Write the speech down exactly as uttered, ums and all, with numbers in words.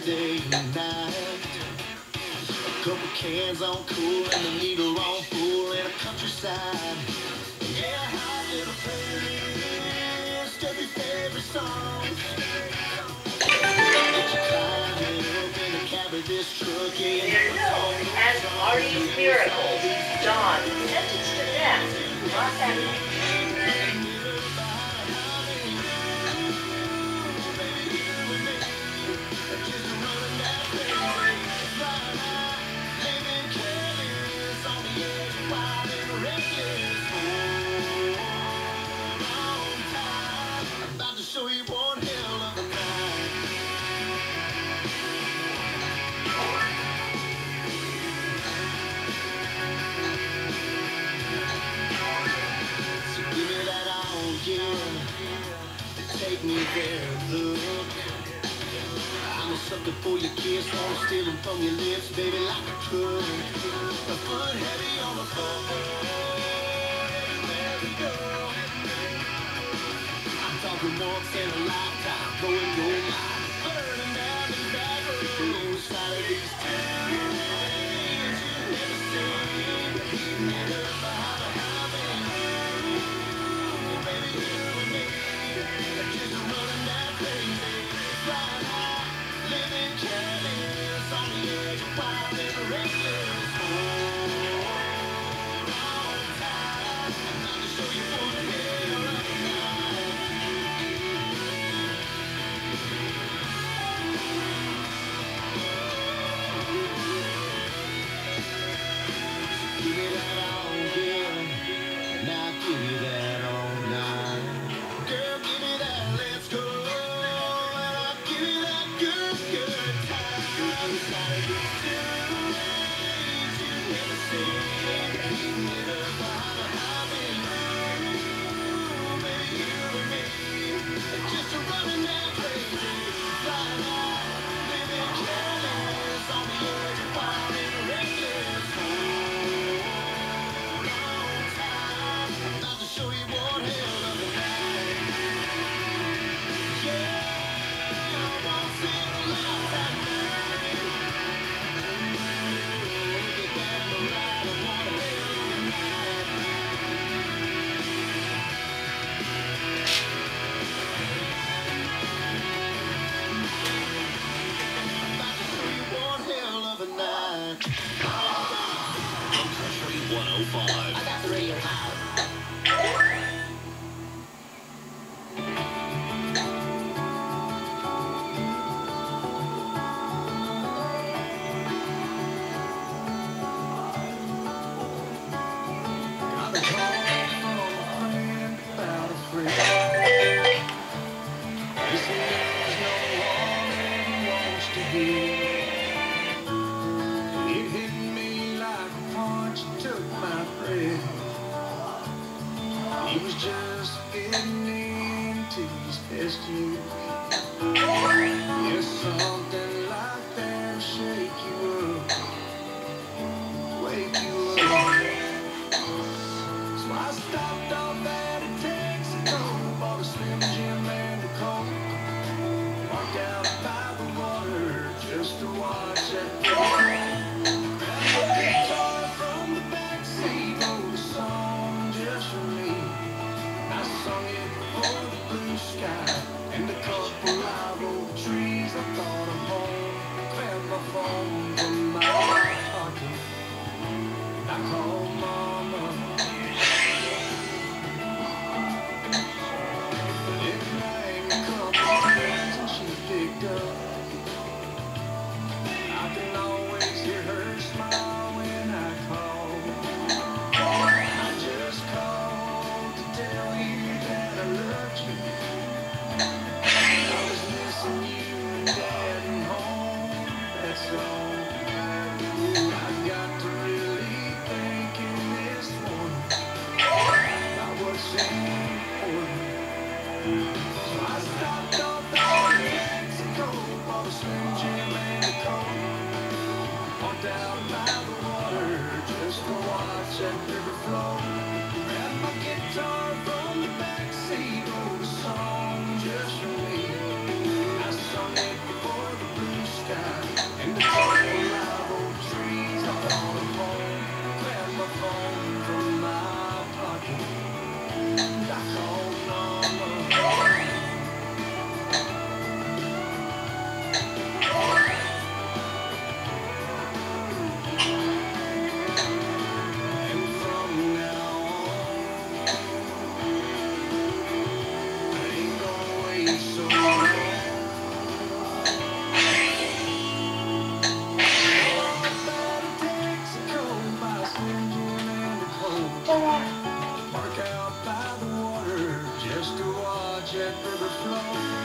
Saturday night. A couple cans on cool and the needle on full in a countryside. Yeah, hot little playlist, every favorite song. Get you climbing up in the cab of this truck. They're known as Marty's Miracles. John sentenced to death. Los Angeles. So you want hell of a night. So give me that all, yeah. Take me there, look. I'm a sucker for your kiss, wanna steal them from your lips, baby, like a crook. A foot heavy on the floor. Talking once in a lifetime, going your life, burning down these back roads, side of these towns you never seen. Never behind a highway, baby, you and me, just running down crazy, flying high, living careless, on the edge of wild and reckless. Hold on tight, I'm not to show you what the hell of a night. Give me that all, yeah. Now give me that all night. Girl, give me that, let's go. And I'll give you that good, good time. Inside of these two lanes you never seen. Never behind a highway. Baby, you and me, just a running that crazy. Flying high, living careless, on the edge of wild and reckless. Show you what hell of a night. Yeah, once in a lifetime night. Get down the ride of what hell of a night. I'm about to show you what hell of a night. Country one oh five. I got the radio loud. Sky. Park out by the water just to watch that river flow.